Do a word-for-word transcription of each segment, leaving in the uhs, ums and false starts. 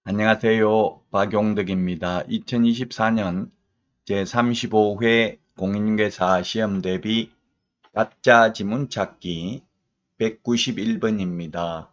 안녕하세요. 박용덕입니다. 이천이십사 년 제삼십오 회 공인중개사 시험 대비 가짜 지문 찾기 백구십일 번입니다.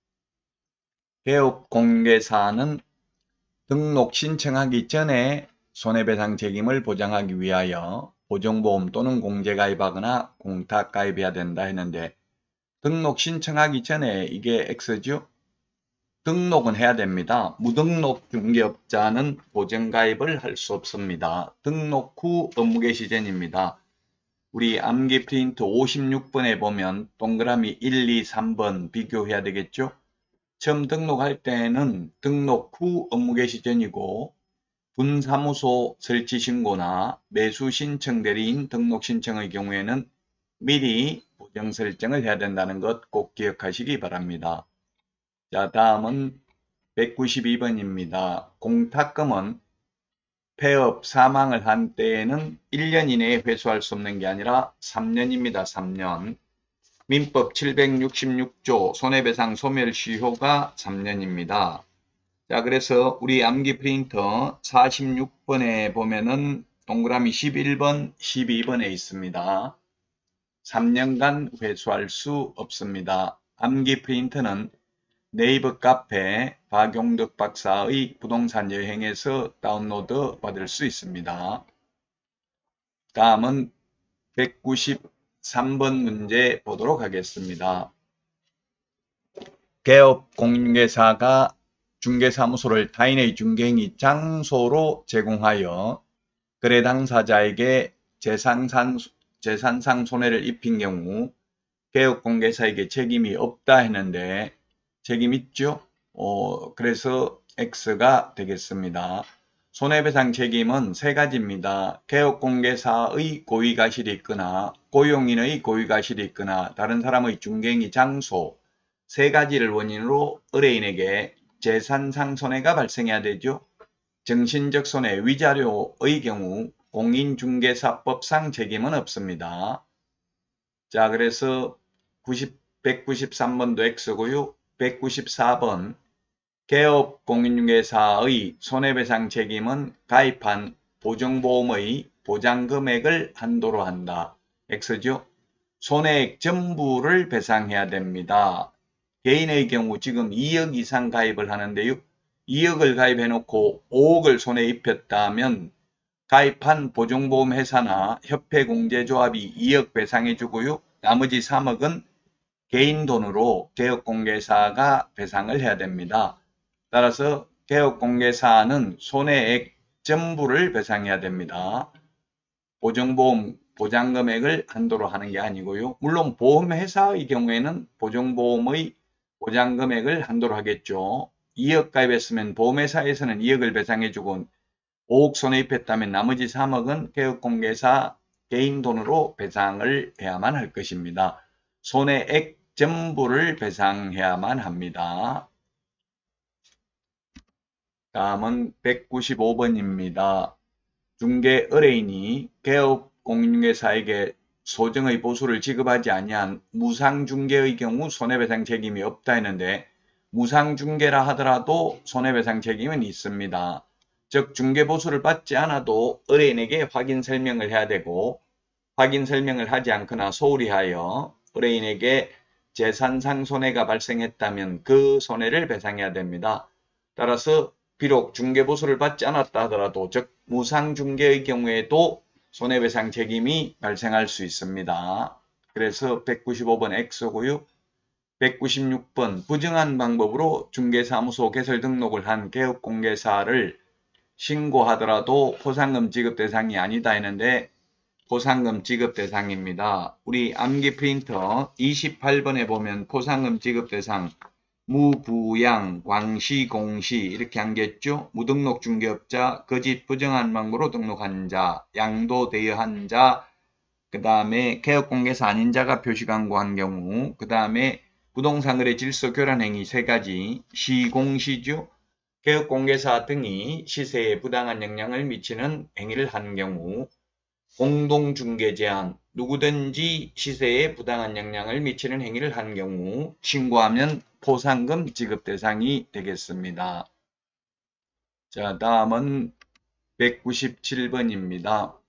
개업 공인중개사는 등록 신청하기 전에 손해배상 책임을 보장하기 위하여 보증보험 또는 공제가입하거나 공탁가입해야 된다 했는데, 등록 신청하기 전에 이게 X죠? 등록은 해야 됩니다. 무등록 중개업자는 보증가입을 할 수 없습니다. 등록 후 업무개시 전입니다. 우리 암기 프린트 오십육 번에 보면 동그라미 일, 이, 삼 번 비교해야 되겠죠? 처음 등록할 때는 등록 후 업무개시 전이고, 분사무소 설치신고나 매수신청 대리인 등록신청의 경우에는 미리 보정 설정을 해야 된다는 것 꼭 기억하시기 바랍니다. 자, 다음은 백구십이 번입니다. 공탁금은 폐업 사망을 한 때에는 일 년 이내에 회수할 수 없는 게 아니라 삼 년입니다. 삼 년. 민법 칠백육십육 조 손해배상 소멸시효가 삼 년입니다. 자, 그래서 우리 암기 프린터 사십육 번에 보면은 동그라미 십일 번, 십이 번에 있습니다. 삼 년간 회수할 수 없습니다. 암기 프린터는 네이버 카페 박용덕 박사의 부동산 여행에서 다운로드 받을 수 있습니다. 다음은 백구십삼 번 문제 보도록 하겠습니다. 개업 공인중개사가 중개사무소를 타인의 중개행위 장소로 제공하여 거래 당사자에게 재산상, 재산상 손해를 입힌 경우 개업 공개사에게 책임이 없다 했는데 책임 있죠? 어, 그래서 X가 되겠습니다. 손해배상 책임은 세 가지입니다. 개업공개사의 고의가실이 있거나 고용인의 고의가실이 있거나 다른 사람의 중개행위 장소, 세 가지를 원인으로 의뢰인에게 재산상 손해가 발생해야 되죠. 정신적 손해, 위자료의 경우 공인중개사법상 책임은 없습니다. 자, 그래서 백구십삼 번도 X고요. 백구십사 번 개업 공인중개사의 손해배상 책임은 가입한 보증보험의 보장금액을 한도로 한다. X죠. 손해액 전부를 배상해야 됩니다. 개인의 경우 지금 이억 이상 가입을 하는데요. 이억을 가입해놓고 오억을 손해 입혔다면 가입한 보증보험 회사나 협회공제조합이 이억 배상해주고요. 나머지 삼억은 개인 돈으로 개업공개사가 배상을 해야 됩니다. 따라서 개업공개사는 손해액 전부를 배상해야 됩니다. 보증보험 보장금액을 한도로 하는 게 아니고요. 물론 보험회사의 경우에는 보증보험의 보장금액을 한도로 하겠죠. 이억 가입했으면 보험회사에서는 이억을 배상해주고 오억 손해입혔다면 나머지 삼억은 개업공개사 개인 돈으로 배상을 해야만 할 것입니다. 손해액 전부를 배상해야만 합니다. 다음은 백구십오 번입니다. 중개 의뢰인이 개업 공인중개사에게 소정의 보수를 지급하지 아니한 무상중개의 경우 손해배상 책임이 없다 했는데, 무상중개라 하더라도 손해배상 책임은 있습니다. 즉 중개보수를 받지 않아도 의뢰인에게 확인 설명을 해야 되고, 확인 설명을 하지 않거나 소홀히 하여 의뢰인에게 재산상 손해가 발생했다면 그 손해를 배상해야 됩니다. 따라서 비록 중개보수를 받지 않았다 하더라도, 즉 무상중개의 경우에도 손해배상 책임이 발생할 수 있습니다. 그래서 백구십오 번 X고요. 백구십육 번 부정한 방법으로 중개사무소 개설 등록을 한 개업공개사를 신고하더라도 포상금 지급 대상이 아니다 했는데 포상금 지급 대상입니다. 우리 암기 프린터 이십팔 번에 보면 포상금 지급 대상 무부양, 광시, 공시 이렇게 한겠죠. 무등록 중개업자, 거짓 부정한 방법으로 등록한 자, 양도 대여한 자, 그 다음에 개업공개사 아닌 자가 표시광고한 경우, 그 다음에 부동산 거래 질서 교란 행위 세 가지, 시공시죠. 개업공개사 등이 시세에 부당한 영향을 미치는 행위를 한 경우, 공동중개 제한, 누구든지 시세에 부당한 영향을 미치는 행위를 한 경우 신고하면 포상금 지급 대상이 되겠습니다. 자, 다음은 백구십칠 번입니다.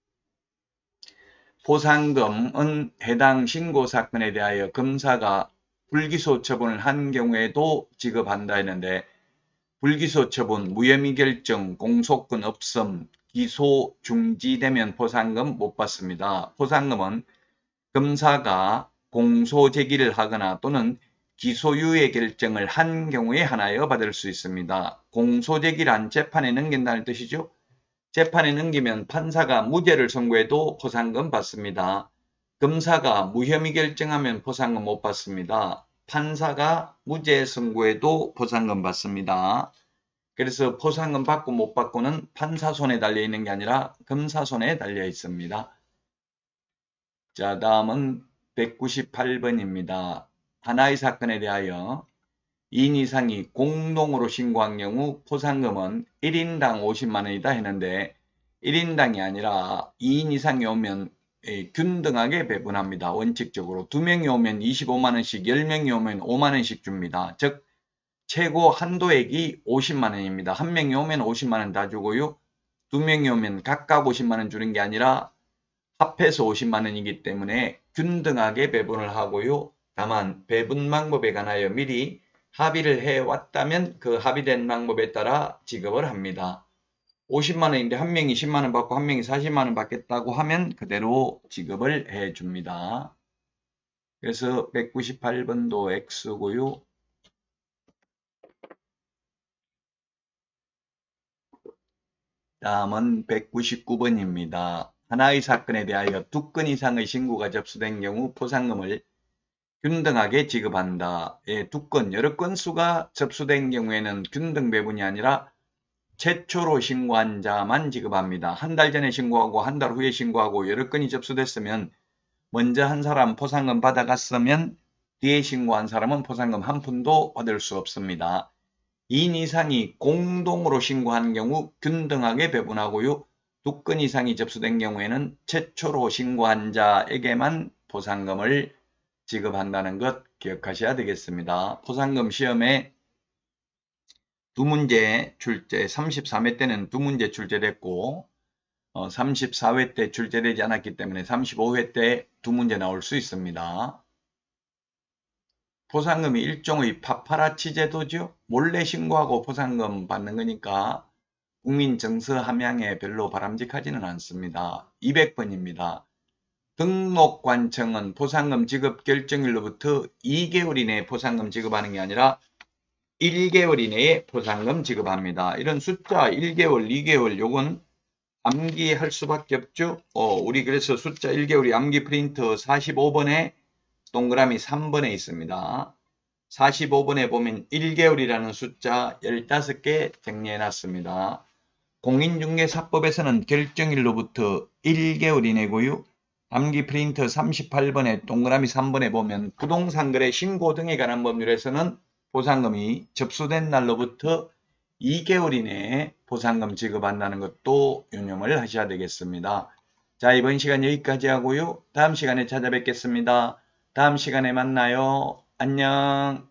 포상금은 해당 신고사건에 대하여 검사가 불기소 처분을 한 경우에도 지급한다 했는데, 불기소 처분, 무혐의 결정, 공소권 없음, 기소 중지되면 포상금 못 받습니다. 포상금은 검사가 공소 제기를 하거나 또는 기소유예 결정을 한 경우에 하나여 받을 수 있습니다. 공소 제기란 재판에 넘긴다는 뜻이죠. 재판에 넘기면 판사가 무죄를 선고해도 포상금 받습니다. 검사가 무혐의 결정하면 포상금 못 받습니다. 판사가 무죄 선고해도 포상금 받습니다. 그래서 포상금 받고 못 받고는 판사 손에 달려 있는 게 아니라 검사 손에 달려 있습니다. 자, 다음은 백구십팔 번입니다. 하나의 사건에 대하여 이 인 이상이 공동으로 신고한 경우 포상금은 일 인당 오십만 원이다 했는데, 일 인당이 아니라 이 인 이상이 오면 균등하게 배분합니다. 원칙적으로 두 명이 오면 이십오만 원씩, 열 명이 오면 오만 원씩 줍니다. 즉 최고 한도액이 오십만 원입니다. 한 명이 오면 오십만 원 다 주고요. 두 명이 오면 각각 오십만 원 주는 게 아니라 합해서 오십만 원이기 때문에 균등하게 배분을 하고요. 다만 배분 방법에 관하여 미리 합의를 해왔다면 그 합의된 방법에 따라 지급을 합니다. 오십만 원인데 한 명이 십만 원 받고 한 명이 사십만 원 받겠다고 하면 그대로 지급을 해줍니다. 그래서 백구십팔 번도 X고요. 다음은 백구십구 번입니다. 하나의 사건에 대하여 두 건 이상의 신고가 접수된 경우 포상금을 균등하게 지급한다. 예, 두 건, 여러 건수가 접수된 경우에는 균등 배분이 아니라 최초로 신고한 자만 지급합니다. 한 달 전에 신고하고 한 달 후에 신고하고 여러 건이 접수됐으면 먼저 한 사람 포상금 받아갔으면 뒤에 신고한 사람은 포상금 한 푼도 받을 수 없습니다. 이 인 이상이 공동으로 신고한 경우 균등하게 배분하고요. 두 건 이상이 접수된 경우에는 최초로 신고한 자에게만 포상금을 지급한다는 것 기억하셔야 되겠습니다. 포상금 시험에 두 문제 출제, 삼십삼 회 때는 두 문제 출제됐고 어, 삼십사 회 때 출제되지 않았기 때문에 삼십오 회 때 두 문제 나올 수 있습니다. 포상금이 일종의 파파라치 제도죠. 몰래 신고하고 포상금 받는 거니까 국민 정서 함양에 별로 바람직하지는 않습니다. 이백 번입니다. 등록관청은 포상금 지급 결정일로부터 이 개월 이내에 포상금 지급하는 게 아니라 일 개월 이내에 포상금 지급합니다. 이런 숫자 일 개월, 이 개월 요건 암기할 수밖에 없죠. 어, 우리 그래서 숫자 일 개월이 암기 프린트 사십오 번에 동그라미 삼 번에 있습니다. 사십오 번에 보면 일 개월이라는 숫자 십오 개 정리해 놨습니다. 공인중개사법에서는 결정일로부터 일 개월 이내고요. 암기 프린트 삼십팔 번에 동그라미 삼 번에 보면 부동산 거래 신고 등에 관한 법률에서는 포상금이 접수된 날로부터 이 개월 이내에 포상금 지급한다는 것도 유념을 하셔야 되겠습니다. 자, 이번 시간 여기까지 하고요. 다음 시간에 찾아뵙겠습니다. 다음 시간에 만나요. 안녕.